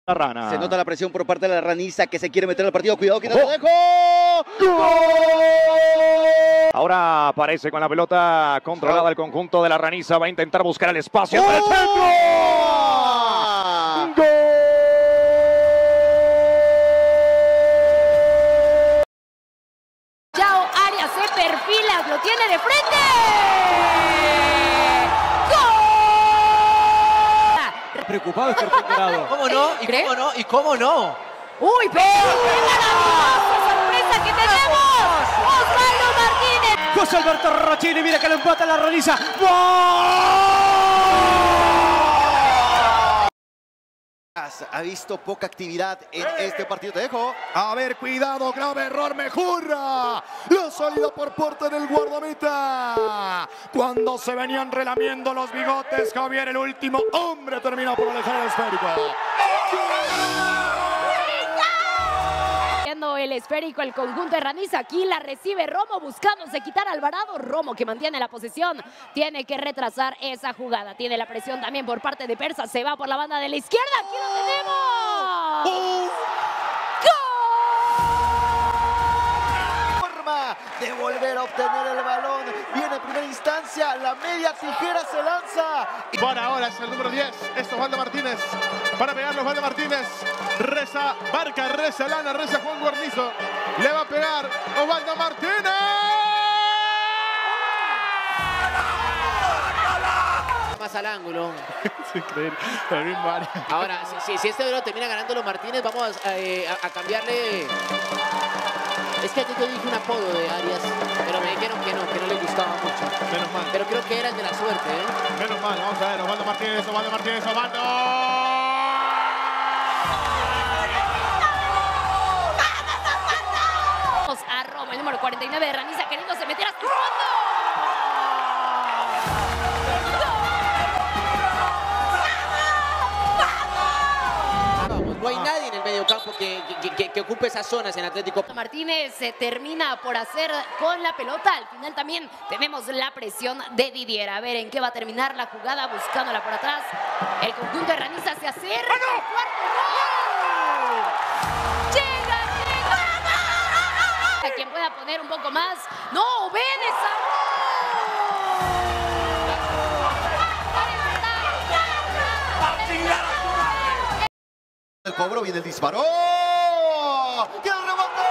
La Rana. Se nota la presión por parte de la Raniza que se quiere meter al partido. Cuidado que no ¡Oh! lo dejó. ¡Gol! Ahora aparece con la pelota controlada el conjunto de la Raniza. Va a intentar buscar el espacio. ¡Oh! ¡Para el centro! ¡Gol! Yao Arias se perfila, lo tiene de frente. Preocupado este Dorado. ¿Cómo no? ¿Y cómo no? ¿Y cómo no? ¡Uy, pero qué maravillosa sorpresa que tenemos! ¡Osvaldo Martínez! José Alberto Rochini, mira que lo empata la Raniza. Ha visto poca actividad en este partido. Te dejo. A ver, cuidado, grave error, Mejurra. La salida por puerta del guardameta. Cuando se venían relamiendo los bigotes, Javier, el último hombre, termina por alejar el esférico. El esférico, el conjunto de Raniza. Aquí la recibe Romo buscándose quitar a Alvarado. Romo, que mantiene la posesión, tiene que retrasar esa jugada. Tiene la presión también por parte de Persa. Se va por la banda de la izquierda. ¡Aquí lo tenemos! ¡Gol! Forma de volver a obtener el balón. Viene en primera instancia. La media tijera se lanza. Por ahora es el número 10. Es Osvaldo Martínez. Para pegarlo Osvaldo Martínez. Reza Barca, reza Lana, reza Juan Guarnizo. Le va a pegar Osvaldo Martínez. Más al ángulo. Es increíble. El mismo área. Ahora, si este duelo termina ganando los Martínez, vamos a cambiarle. Es que yo dije un apodo de Arias, pero me dijeron que no le gustaba mucho. Menos mal. Pero creo que era el de la suerte, ¿eh? Menos mal. Vamos a ver. Osvaldo Martínez, Osvaldo Martínez, Osvaldo. A Romo, el número 49 de Raniza, queriéndose meter hasta el fondo. Vamos, no hay nadie en el mediocampo que ocupe esas zonas en Atlético. Martínez se termina por hacer con la pelota. Al final también tenemos la presión de Didier. A ver en qué va a terminar la jugada, buscándola por atrás. El conjunto de Raniza se acerca. ¡Cuarto gol! ¡Llega! A quien pueda poner un poco más. ¡No! ¡Ven esa! El cobro, viene el disparo. ¡Qué remate!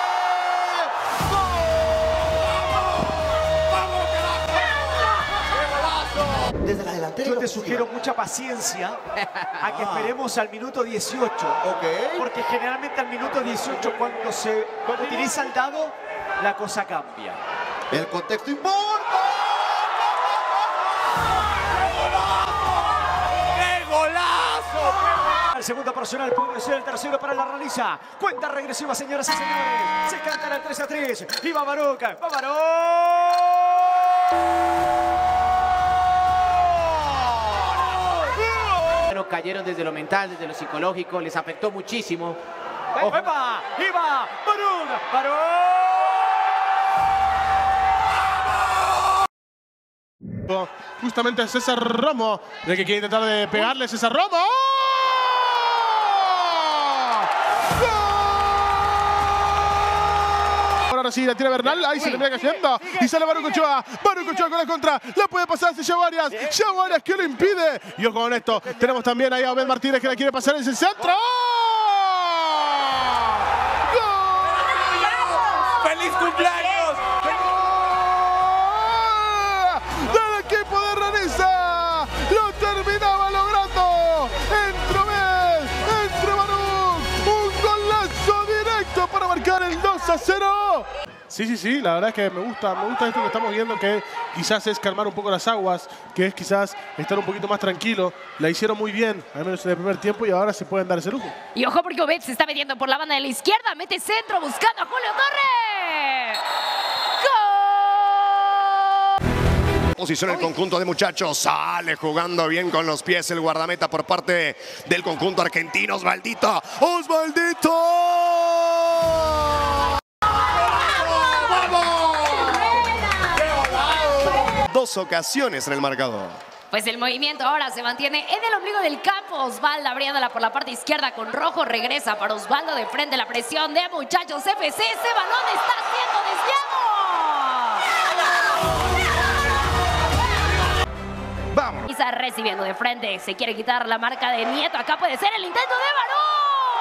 ¡Gol! Desde la delantera. Yo te sugiero mucha paciencia a que esperemos al minuto 18. Ok. Porque generalmente al minuto 18 cuando se utiliza el dado, la cosa cambia. El contexto importa. ¡Qué golazo! El segundo personal puede ser el tercero para la Raniza. Cuenta regresiva, señoras y señores. Se canta el 3-3. Y va Baroca. ¡Va Pero cayeron desde lo mental, desde lo psicológico, les afectó muchísimo. ¡Epa! ¡Iba! ¡Baroca! Justamente César Romo, de que quiere intentar de pegarle César Romo. Ahora sí, la tira Bernal, ahí se le viene cayendo y sale Barucochoa. Barucochoa con la contra, la puede pasar hacia Yao Arias. Yao Arias que lo impide. Y ojo con esto, tenemos también ahí a Obed Martínez que la quiere pasar en ese centro. ¡Gol! ¡Feliz cumpleaños! ¡Del equipo de Raniza! ¡Lo terminaba logrando! ¡Entre Obed! ¡Entre Barú! ¡Un golazo directo para marcar el 2-0! Sí, la verdad es que me gusta esto que estamos viendo, que quizás es calmar un poco las aguas, que es quizás estar un poquito más tranquilo. La hicieron muy bien, al menos en el primer tiempo, y ahora se pueden dar ese lujo. Y ojo porque Obed se está metiendo por la banda de la izquierda. Mete centro buscando a Julio Torres. Posición el conjunto de muchachos. Sale jugando bien con los pies el guardameta por parte del conjunto argentino. Osvaldito. ¡Vamos! Dos ocasiones en el marcador. Pues el movimiento ahora se mantiene en el ombligo del campo. Osvaldo abriéndola por la parte izquierda con rojo. Regresa para Osvaldo de frente. La presión de Muchachos FC. Ese balón está siendo desviado. Vámonos. Está recibiendo de frente. Se quiere quitar la marca de Nieto. Acá puede ser el intento de Barón.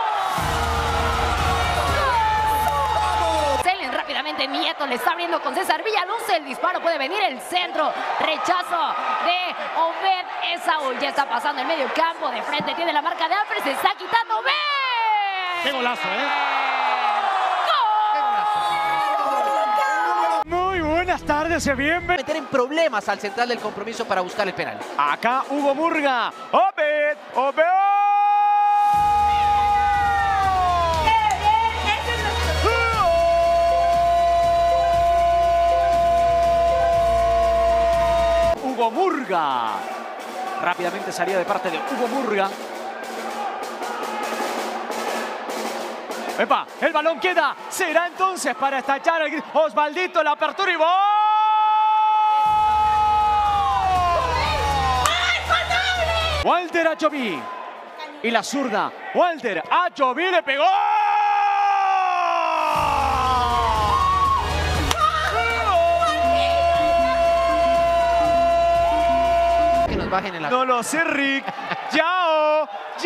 Rápidamente Nieto le está abriendo con César Villaluz. El disparo puede venir, el centro. Rechazo de Obed Esaúl. Ya está pasando el medio campo. De frente tiene la marca de Alfred. Se está quitando Obed. ¡Qué golazo, Muy buenas tardes, bienvenidos. Meter en problemas al central del Compromiso para buscar el penal. Acá Hugo Murga. Obed. Hugo Murga. Rápidamente salida de parte de Hugo Murga. ¡Epa! El balón queda. Será entonces para estachar el... Osvaldito, la apertura y ¡gol! Walter Achoví. Y la zurda. Walter Achoví le pegó. Bajen en la... No lo sé, Rick. ¡Chao!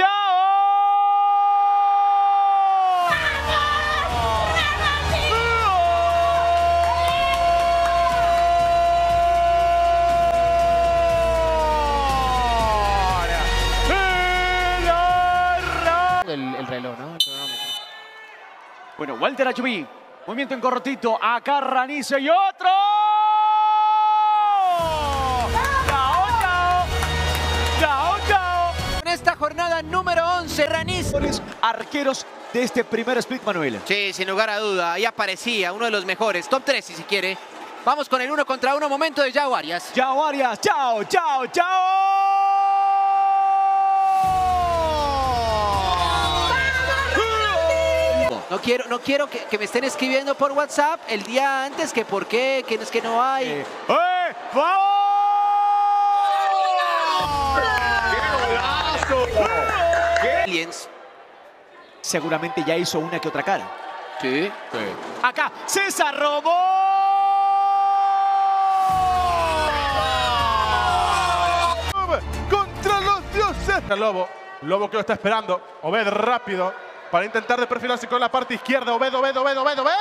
El reloj, ¿no? El cronómetro. Bueno, Walter Achoví. Movimiento en cortito. Acá Ranizo y otro. Esta jornada número 11, Raniz. Arqueros de este primer split, Manuel. Sí, sin lugar a duda, ahí aparecía uno de los mejores, top 3 si quiere. Vamos con el 1 contra 1, momento de Yao Arias. Yao Arias, chao. No quiero que me estén escribiendo por WhatsApp el día antes que por qué, que es que no hay. ¡Vamos! Aliens. Seguramente ya hizo una que otra cara. Sí. Acá, César robó. Contra los dioses. Lobo que lo está esperando. Obed rápido para intentar de perfilarse con la parte izquierda. Obed. ¡Ojo, Obed!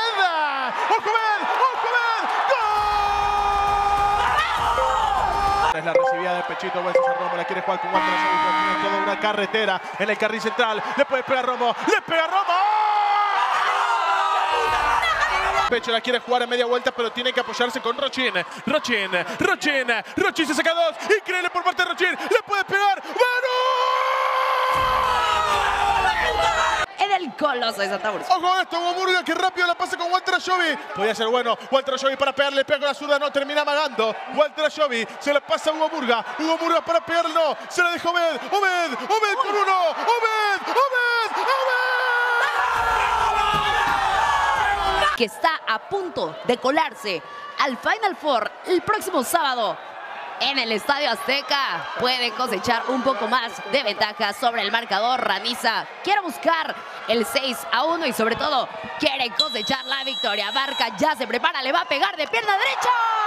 Es la recibida de pechito. César Romo la quiere jugar con Walter Achoví. Toda una carretera en el carril central. Le puede pegar Romo. Pecho la quiere jugar en media vuelta, pero tiene que apoyarse con Rochin. Rochin se saca dos. Increíble por parte de Rochin. Le puede pegar. En el coloso de Santa Úrsula. Ojo a esto, Hugo Murga que rápido la pasa con Walter Achoví. Podría ser bueno. Walter Achoví para pegarle, pega con la zurda, no termina amagando. Walter Achoví se la pasa a Hugo Murga. Hugo Murga para pegarle, no. Se la deja Obed con uno. Obed. Que está a punto de colarse al Final Four el próximo sábado en el Estadio Azteca. Puede cosechar un poco más de ventaja sobre el marcador. Raniza quiere buscar el 6-1 y sobre todo quiere cosechar la victoria. Barca ya se prepara, le va a pegar de pierna derecha.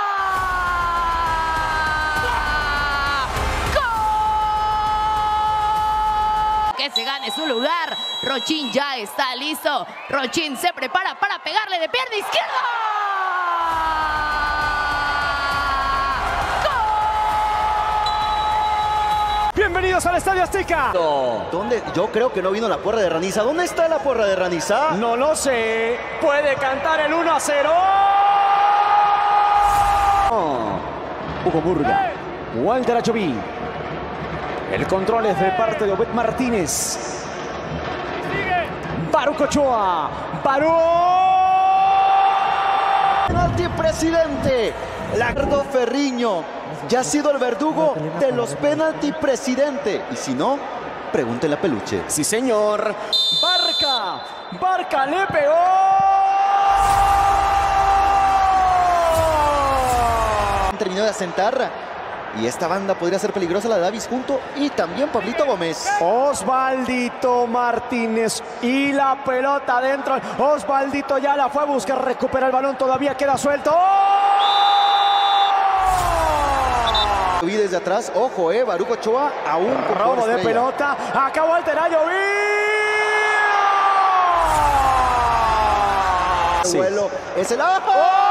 Que se gane su lugar. Rochin ya está listo. Rochin se prepara para pegarle de pierna izquierda. Bienvenidos al Estadio Azteca. ¿Dónde? Yo creo que no vino la porra de Raniza. ¿Dónde está la porra de Raniza? No lo sé. Puede cantar el 1-0. Hugo Murga. Walter Achoví. El control es de parte de Obed Martínez. Baruch Ochoa. Penalti, presidente. Lardo Ferriño ya ha sido el verdugo de los penalti, presidente. Y si no, pregúntele a Peluche. Sí, señor. Barca le pegó. Terminó de asentar Y esta banda podría ser peligrosa, la de Davis Junto y también Pablito Gómez. Osvaldito Martínez y la pelota adentro. Osvaldito ya la fue a buscar, recupera el balón, todavía queda suelto. Y desde atrás, ojo, Baruch Ochoa aún con robo de pelota. Acá Walter Ayoví. Sí. Vuelo es el ¡oh!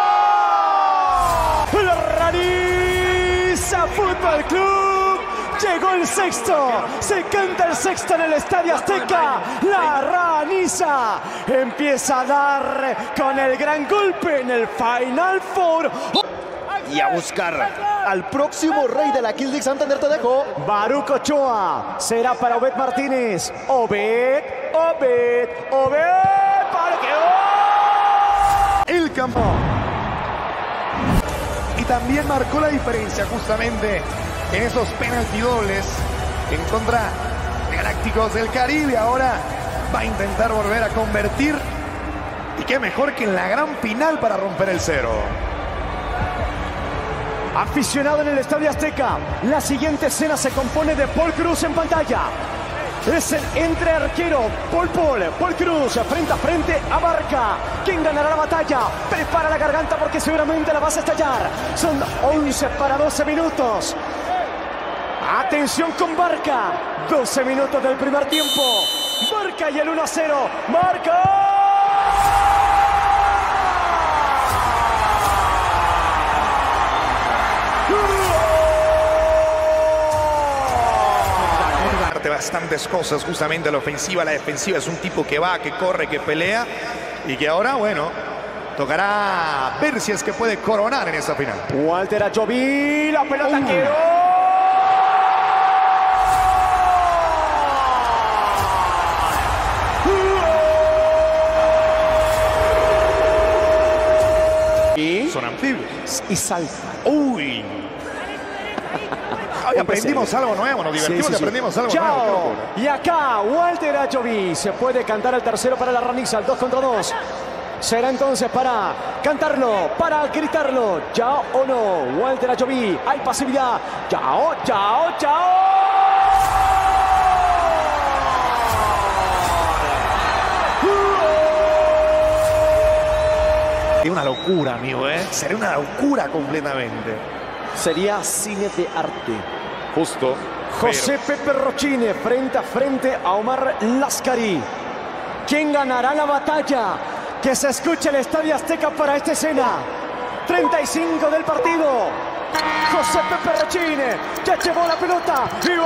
La Raniza Fútbol Club. Llegó el sexto. Se canta el sexto en el Estadio Azteca. La Raniza empieza a dar con el gran golpe en el Final Four. Y a buscar al próximo rey de la Kill League Santander, te dejo. Baruch Ochoa será para Obed Martínez. Obed. Para que el campo. Y también marcó la diferencia justamente en esos penalti dobles en contra de Galácticos del Caribe. Ahora va a intentar volver a convertir. Y qué mejor que en la gran final para romper el cero. Aficionado en el Estadio Azteca. La siguiente escena se compone de Paul Cruz en pantalla. Es el entre arquero Paul Cruz frente a frente a Barca. ¿Quién ganará la batalla? Prepara la garganta porque seguramente la vas a estallar. Son 11 para 12 minutos. Atención con Barca. 12 minutos del primer tiempo. Barca y el 1-0. Barca. Bastantes cosas, justamente la ofensiva, la defensiva. Es un tipo que va, que corre, que pelea y que ahora, bueno, tocará ver si es que puede coronar en esa final. Walter Ayoví, la pelota quedó. Y son anfibios. Y salta. Uy. Hoy aprendimos algo nuevo, nos divertimos y aprendimos algo nuevo. Y acá Walter Ayoví se puede cantar el tercero para la Raniza, el 2 contra 2. Será entonces para cantarlo, para gritarlo. ¿Ya o no? Walter Ayoví, hay pasividad. ¡Chao! Es una locura, amigo, ¿eh? Sería una locura completamente. Sería cine de arte. Justo. José Pepe Rochine frente a frente a Omar Lascari. ¿Quién ganará la batalla? Que se escuche el Estadio Azteca para esta escena. 35 del partido. José Pepe Rochine ya llevó la pelota y